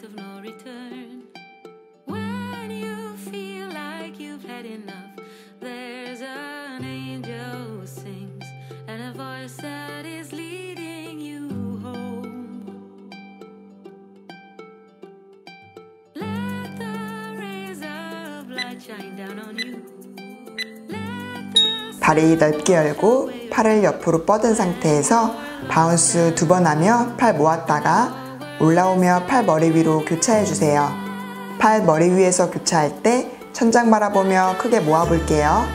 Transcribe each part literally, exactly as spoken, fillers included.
of no return. When you feel like you've had enough, there's an angel who sings and a voice that is leading you home. Let the rays of light shine down on you. 다리 넓게 열고 팔을 옆으로 뻗은 상태에서 바운스 두 번 하며 팔 모았다가 올라오며 팔 머리 위로 교차해주세요. 팔 머리 위에서 교차할 때 천장 바라보며 크게 모아볼게요.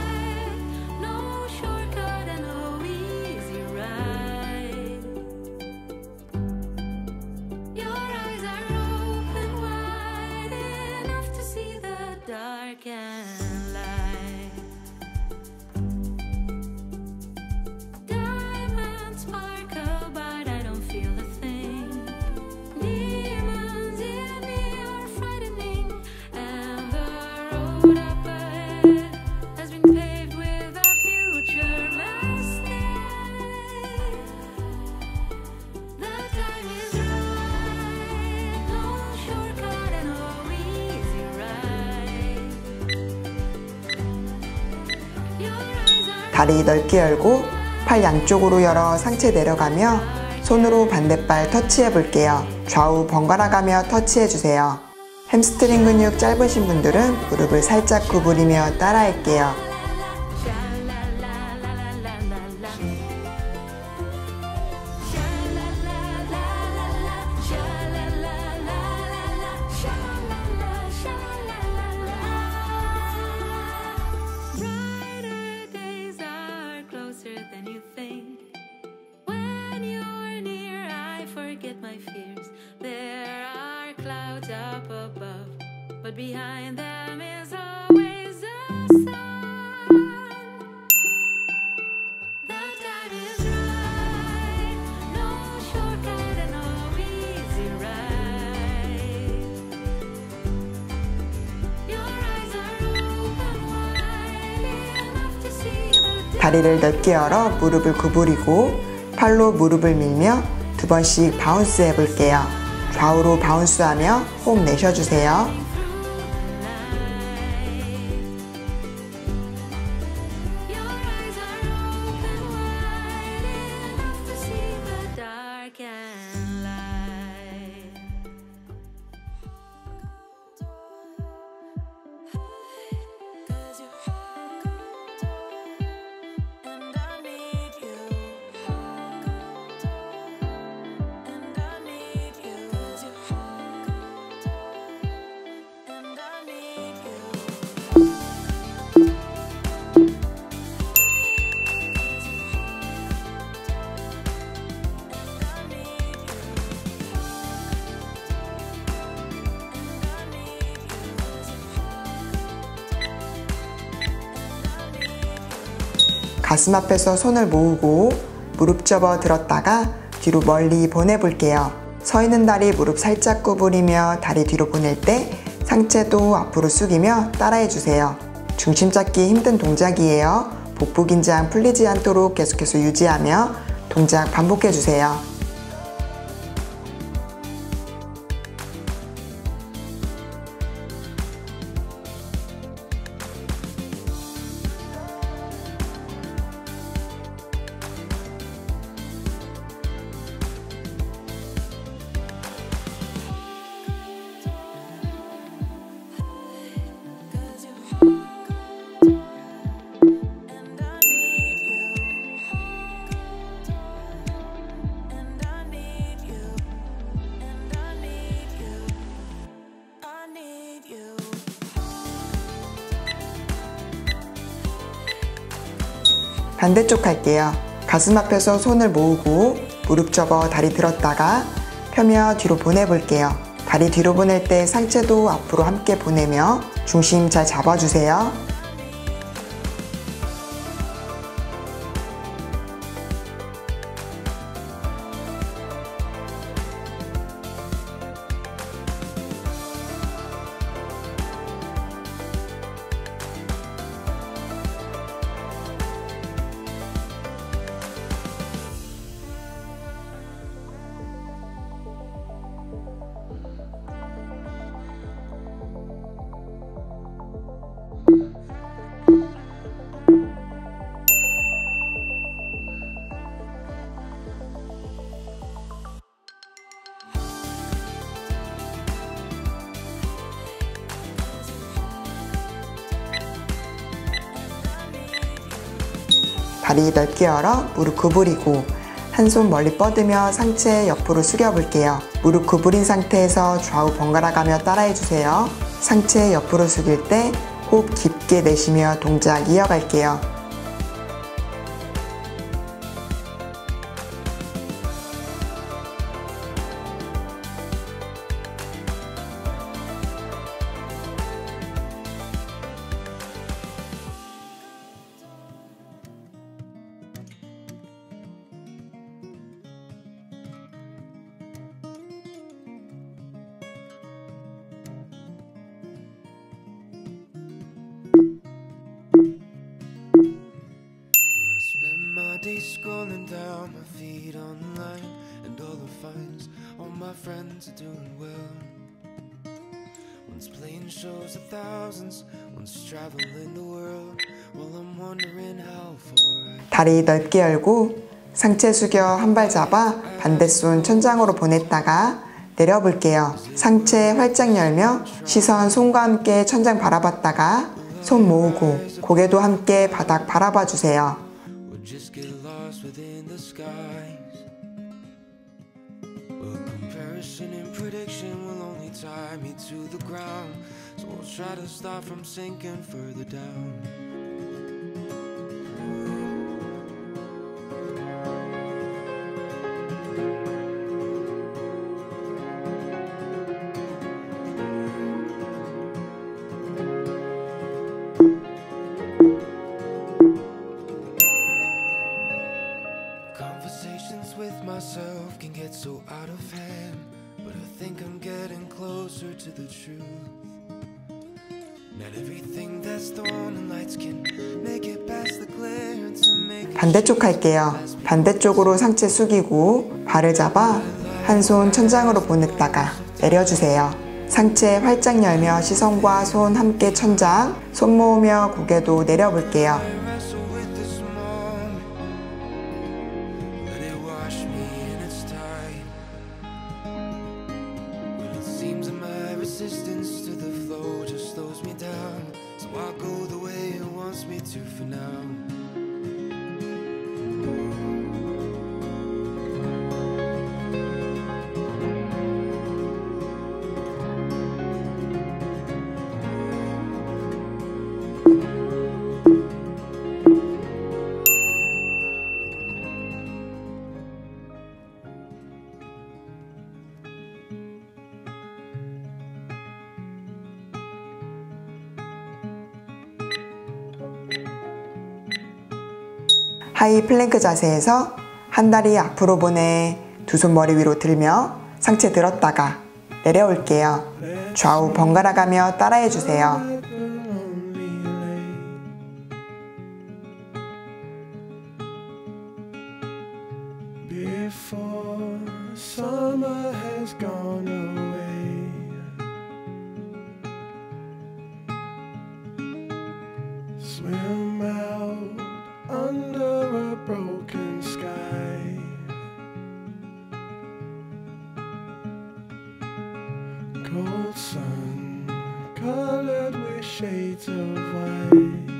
다리 넓게 열고 팔 양쪽으로 열어 상체 내려가며 손으로 반대발 터치해 볼게요. 좌우 번갈아 가며 터치해 주세요. 햄스트링 근육 짧으신 분들은 무릎을 살짝 구부리며 따라 할게요. But behind them is always the sun. The time is right, no shortcut and no easy ride. Your eyes are open wide enough to see the 다리를 넓게 열어 무릎을 구부리고 팔로 무릎을 밀며 두 번씩 바운스 해볼게요. 좌우로 바운스하며 호흡 내쉬어주세요. 가슴 앞에서 손을 모으고 무릎 접어 들었다가 뒤로 멀리 보내볼게요. 서 있는 다리 무릎 살짝 구부리며 다리 뒤로 보낼 때 상체도 앞으로 숙이며 따라해주세요. 중심 잡기 힘든 동작이에요. 복부 긴장 풀리지 않도록 계속해서 유지하며 동작 반복해주세요. 반대쪽 할게요. 가슴 앞에서 손을 모으고 무릎 접어 다리 들었다가 펴며 뒤로 보내볼게요. 다리 뒤로 보낼 때 상체도 앞으로 함께 보내며 중심 잘 잡아주세요. 다리 넓게 열어 무릎 구부리고 한 손 멀리 뻗으며 상체 옆으로 숙여 볼게요. 무릎 구부린 상태에서 좌우 번갈아 가며 따라해 주세요. 상체 옆으로 숙일 때 호흡 깊게 내쉬며 동작 이어갈게요. Days scrolling down my feed online and all the finds all my friends are doing well. One's playing shows of thousands, one's traveling the world. Well, I'm wondering how far I... 다리 넓게 열고 상체 숙여 한 발 잡아 반대손 천장으로 보냈다가 내려볼게요. 상체 활짝 열며 시선 손과 함께 천장 바라봤다가 손 모으고 고개도 함께 바닥 바라봐 주세요. Just get lost within the skies. Well, comparison and prediction will only tie me to the ground. So I'll try to stop from sinking further down. Conversations with myself can get so out of hand, but I think I'm getting closer to the truth. Not everything that's thorn and lights can make it past the glare to make. 반대쪽 할게요. 반대쪽으로 상체 숙이고 발을 잡아 한 손 천장으로 보냈다가 내려주세요. 상체 활짝 열며 시선과 손 함께 천장, 손 모으며 고개도 내려볼게요. Resistance to the flow just slows me down, so I'll go the way it wants me to for now. 하이 플랭크 자세에서 한 다리 앞으로 보내 두 손 머리 위로 들며 상체 들었다가 내려올게요. 좌우 번갈아 가며 따라해 주세요. Swim out under a broken sky. Cold sun colored with shades of white.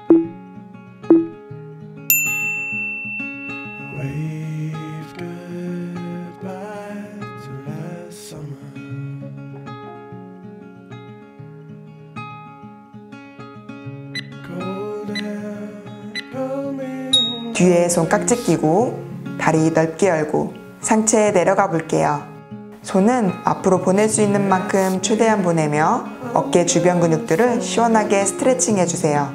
Wave goodbye to last summer. Cold air coming. 뒤에 손 깍지 끼고 다리 넓게 열고 상체에 내려가 볼게요. 손은 앞으로 보낼 수 있는 만큼 최대한 보내며 어깨 주변 근육들을 시원하게 스트레칭 해주세요.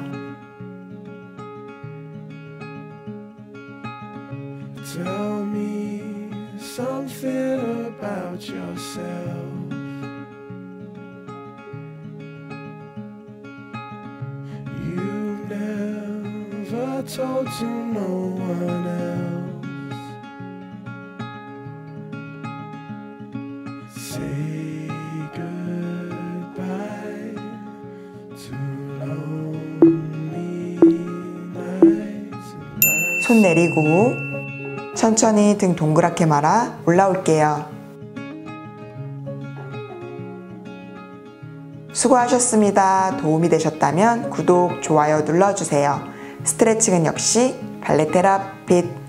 Tell me something about yourself. You've never told to no one else. Say goodbye to lonely nights. 손 내리고 천천히 등 동그랗게 말아 올라올게요. 수고하셨습니다. 도움이 되셨다면 구독, 좋아요 눌러주세요. 스트레칭은 역시 발레테라핏